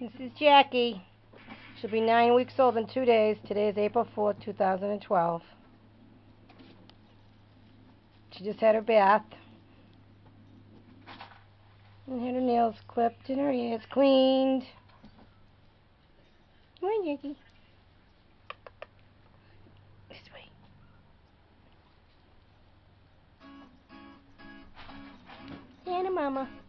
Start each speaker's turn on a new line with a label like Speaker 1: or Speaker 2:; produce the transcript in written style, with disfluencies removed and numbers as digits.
Speaker 1: This is Jackie. She'll be 9 weeks old in 2 days. Today is April 4th, 2012. She just had her bath. And had her nails clipped and her ears cleaned. Come on, Jackie. This way. Anna Mama.